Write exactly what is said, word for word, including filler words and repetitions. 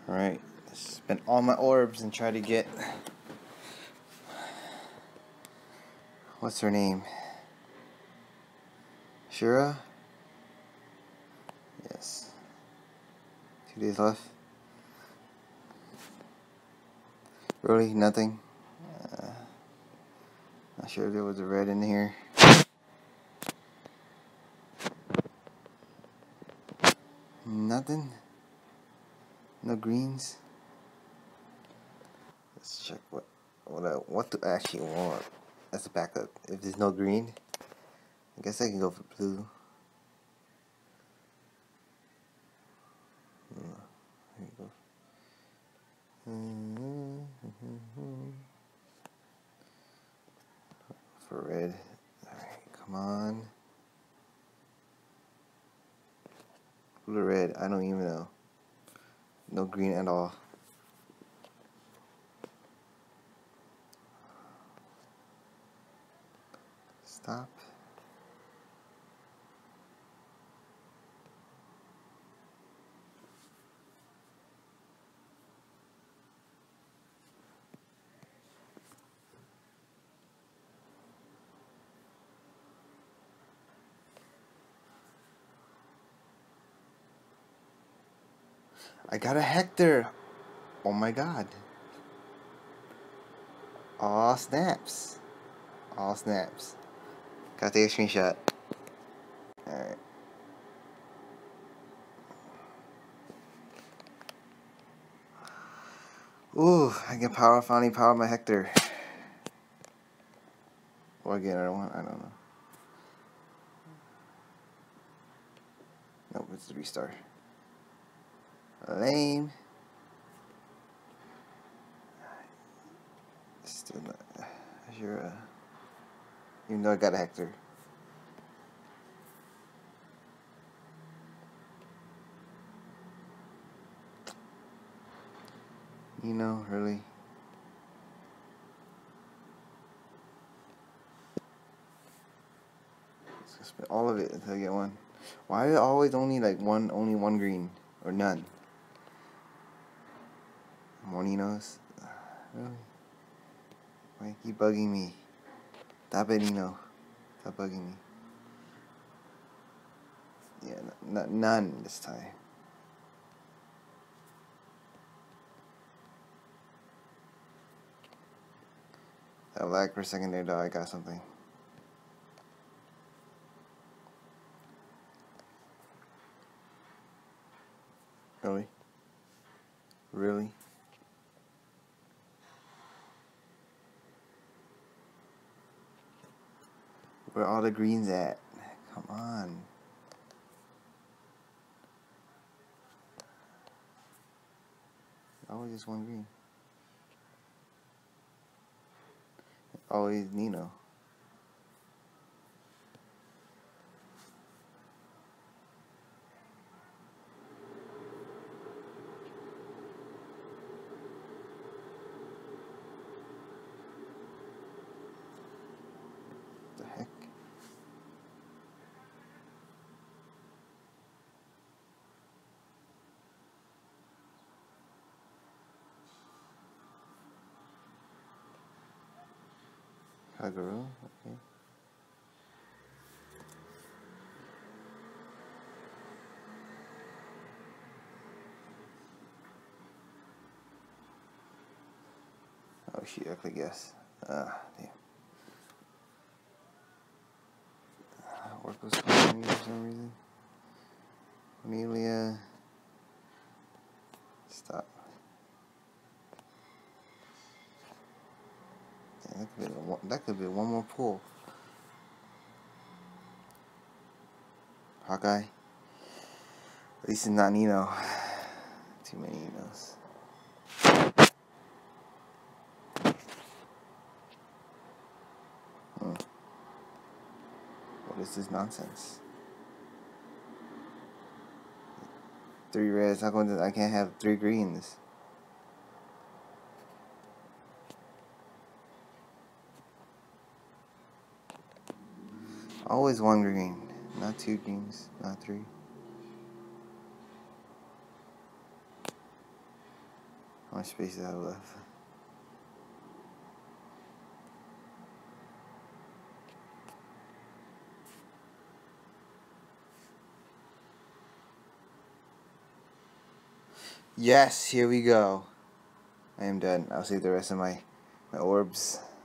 Alright, spend all my orbs and try to get... What's her name? Shura? Yes. Two days left. Really? Nothing? Uh, not sure if there was a red in here. Nothing? No greens? Let's check what what I, what do I actually want. That's a backup. If there's no green, I guess I can go for blue. Here you go. For red. Alright, come on. Blue or red, I don't even know. No green at all. Stop. I got a Hector. Oh my god. Aw, snaps. All snaps. Gotta take a screenshot. Alright. Ooh, I can power finally power my Hector. Or get another one, I don't know. Nope, it's three star. Lame. Still not. Sure. Uh, even though I got a Hector. You know, really. Let's spend all of it until I get one. Why is it always only like one, only one green or none? Moninos. Really? Why you keep bugging me? Stop it, Nino. Stop bugging me. Yeah, n n none this time. I lag for a second there, though. I got something. Really? Really? Where are all the greens at? Come on. Always just one green. Always Nino. The heck? Kagero? Okay. Oh shoot, I could guess. Ah, damn. Work was calling me for some reason. Amelia. Stop. Damn, that could be one, that could be one more pull. Hawkeye. At least it's not Nino. Too many Ninos. Hmm. What is this nonsense? Three reds. Not going to. I can't have three greens. Always one green, not two greens, not three. How much space do I have left? Yes, here we go. I am done. I'll save the rest of my my orbs.